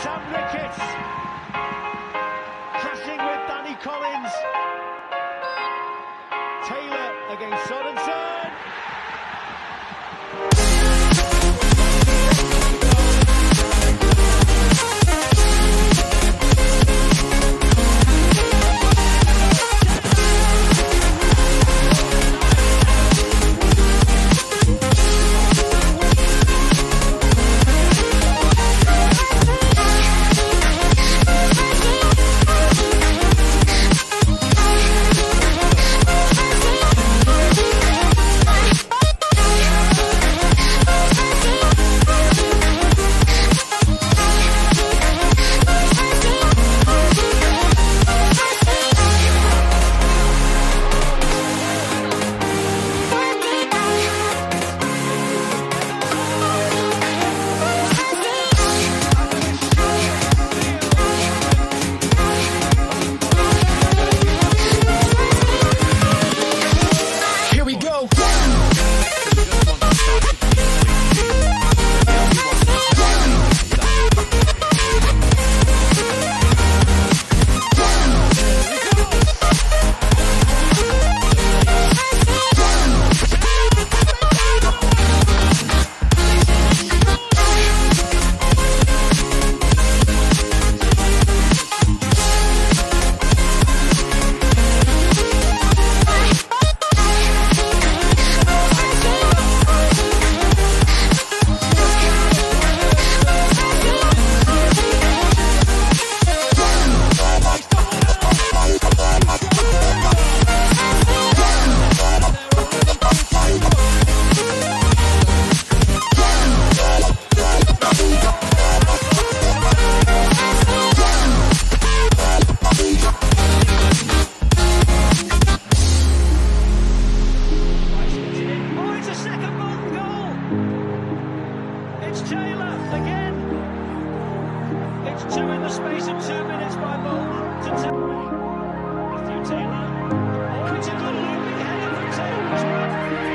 Sam Ricketts crashing with Danny Collins. Taylor against Sorensen. Taylor again. It's two in the space of 2 minutes by Bolton to Matthew Taylor. Oh, it's a good looping header from Taylor as well.